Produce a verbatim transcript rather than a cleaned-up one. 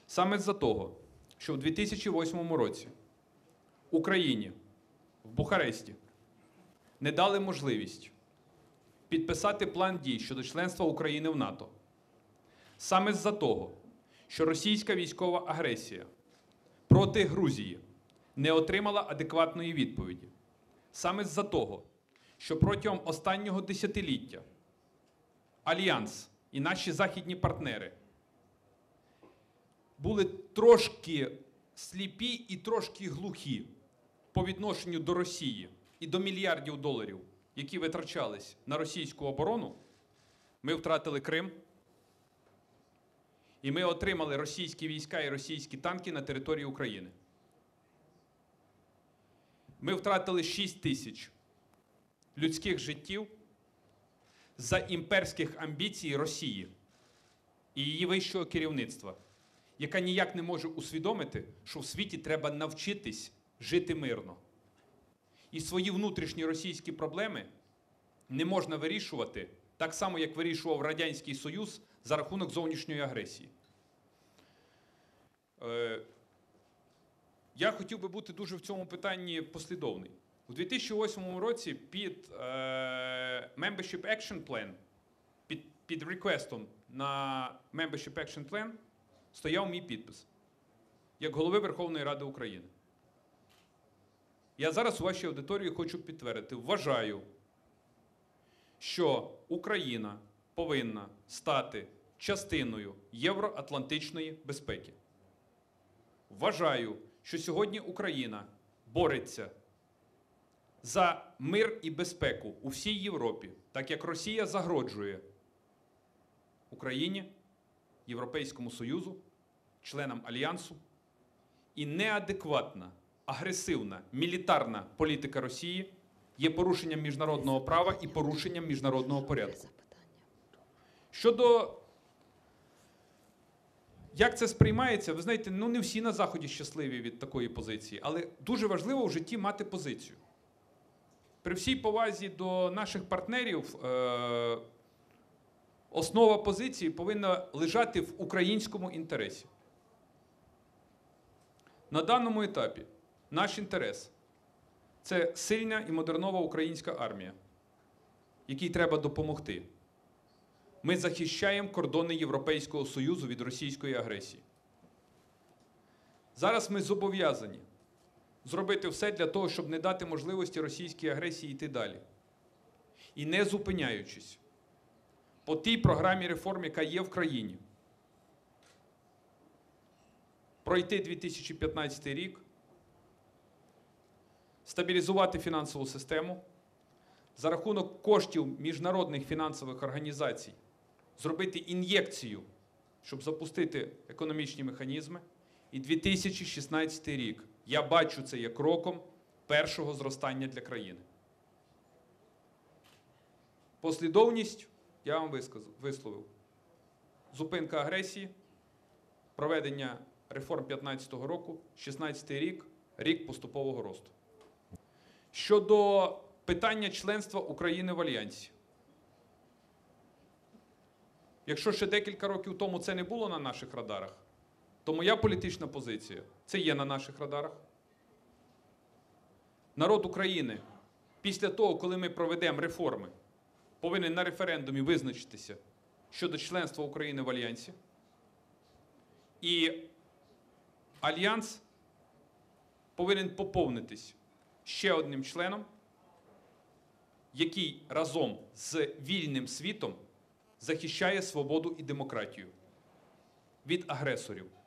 Саме з-за того, що в дві тисячі восьмому році Україні в Бухаресті не дали можливість підписати план дій щодо членства України в НАТО. Саме з-за того, що російська військова агресія проти Грузії не отримала адекватної відповіді. Саме з-за того, що протягом останнього десятиліття Альянс і наші західні партнери були трошки сліпі і трошки глухі по відношенню до Росії і до мільярдів доларів, які витрачались на російську оборону, ми втратили Крим, і ми отримали російські війська і російські танки на території України. Ми втратили шість тисяч людських життів за імперських амбіцій Росії і її вищого керівництва, яка ніяк не може усвідомити, що в світі треба навчитись жити мирно. І свої внутрішні російські проблеми не можна вирішувати так само, як вирішував Радянський Союз за рахунок зовнішньої агресії. Е, я хотів би бути дуже в цьому питанні послідовний. У дві тисячі восьмому році під е, Membership Action Plan, під, під реквестом на Membership Action Plan стояв мій підпис як голови Верховної Ради України. Я зараз у вашій аудиторії хочу підтвердити, вважаю, що Україна повинна стати частиною євроатлантичної безпеки. Вважаю, що сьогодні Україна бореться за мир і безпеку у всій Європі, так як Росія загрожує Україні, Європейському Союзу, членам Альянсу, і неадекватна, агресивна, мілітарна політика Росії є порушенням міжнародного права і порушенням міжнародного порядку. Щодо як це сприймається, ви знаєте, ну не всі на Заході щасливі від такої позиції, але дуже важливо в житті мати позицію. При всій повазі до наших партнерів, е- основа позиції повинна лежати в українському інтересі. На даному етапі наш інтерес – це сильна і модернова українська армія, якій треба допомогти. Ми захищаємо кордони Європейського Союзу від російської агресії. Зараз ми зобов'язані зробити все для того, щоб не дати можливості російській агресії йти далі. І не зупиняючись по тій програмі реформ, яка є в країні, пройти дві тисячі п'ятнадцятий рік, стабілізувати фінансову систему, за рахунок коштів міжнародних фінансових організацій зробити ін'єкцію, щоб запустити економічні механізми. І дві тисячі шістнадцятий рік, я бачу це як роком першого зростання для країни. Послідовність я вам висловив. Зупинка агресії, проведення реформ п'ятнадцятого року, шістнадцятий рік – рік поступового росту. Щодо питання членства України в Альянсі. Якщо ще декілька років тому це не було на наших радарах, то моя політична позиція – це є на наших радарах. Народ України після того, коли ми проведемо реформи, повинен на референдумі визначитися щодо членства України в Альянсі. І Альянс повинен поповнитись ще одним членом, який разом з вільним світом захищає свободу і демократію від агресорів.